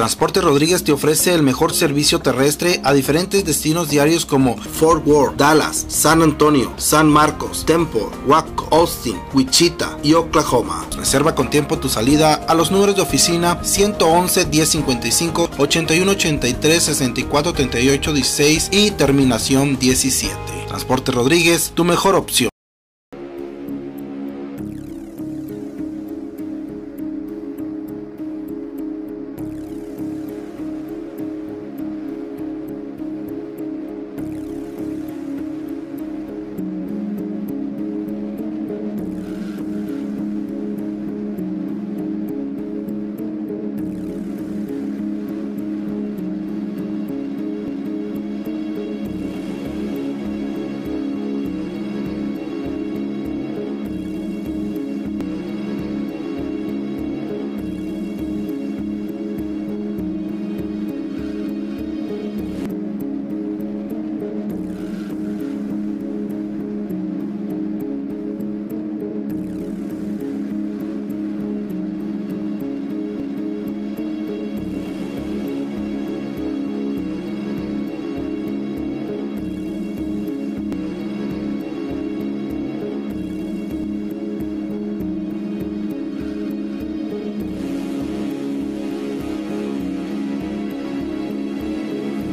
Transporte Rodríguez te ofrece el mejor servicio terrestre a diferentes destinos diarios como Fort Worth, Dallas, San Antonio, San Marcos, Temple, Waco, Austin, Wichita y Oklahoma. Reserva con tiempo tu salida a los números de oficina 111 1055 8183 64 38 16 y terminación 17. Transporte Rodríguez, tu mejor opción.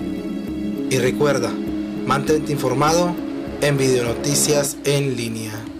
Y recuerda, mantente informado en Videonoticias en línea.